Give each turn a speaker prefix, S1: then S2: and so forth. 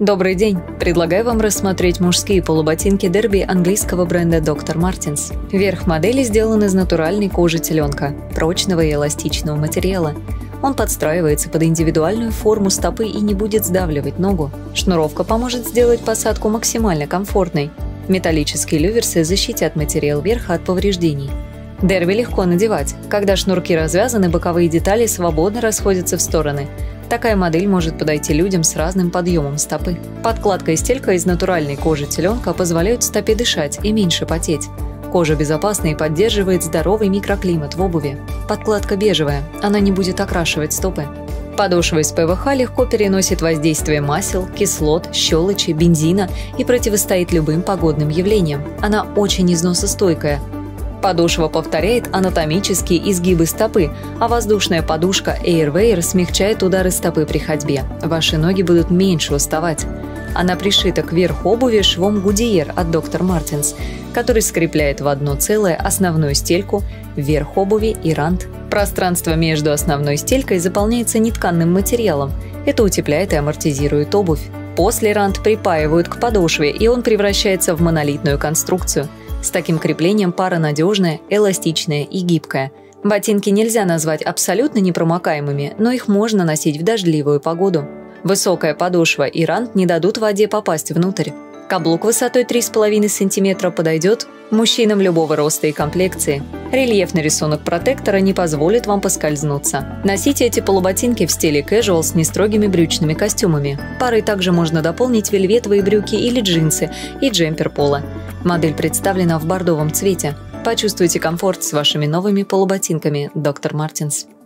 S1: Добрый день! Предлагаю вам рассмотреть мужские полуботинки Дерби английского бренда Dr. Martens. Верх модели сделан из натуральной кожи теленка, прочного и эластичного материала. Он подстраивается под индивидуальную форму стопы и не будет сдавливать ногу. Шнуровка поможет сделать посадку максимально комфортной. Металлические люверсы защитят материал верха от повреждений. Дерби легко надевать. Когда шнурки развязаны, боковые детали свободно расходятся в стороны. Такая модель может подойти людям с разным подъемом стопы. Подкладка и стелька из натуральной кожи теленка позволяют стопе дышать и меньше потеть. Кожа безопасна и поддерживает здоровый микроклимат в обуви. Подкладка бежевая, она не будет окрашивать стопы. Подошва из ПВХ легко переносит воздействие масел, кислот, щелочи, бензина и противостоит любым погодным явлениям. Она очень износостойкая. Подошва повторяет анатомические изгибы стопы, а воздушная подушка Airwear смягчает удары стопы при ходьбе. Ваши ноги будут меньше уставать. Она пришита к верху обуви швом Goodyear от Dr. Martens, который скрепляет в одно целое основную стельку, верх обуви и рант. Пространство между основной стелькой заполняется нетканным материалом. Это утепляет и амортизирует обувь. После рант припаивают к подошве, и он превращается в монолитную конструкцию. С таким креплением пара надежная, эластичная и гибкая. Ботинки нельзя назвать абсолютно непромокаемыми, но их можно носить в дождливую погоду. Высокая подошва и рант не дадут воде попасть внутрь. Каблук высотой 3,5 см подойдет мужчинам любого роста и комплекции. Рельефный рисунок протектора не позволит вам поскользнуться. Носите эти полуботинки в стиле casual с нестрогими брючными костюмами. Парой также можно дополнить вельветовые брюки или джинсы и джемпер поло. Модель представлена в бордовом цвете. Почувствуйте комфорт с вашими новыми полуботинками Dr. Martens.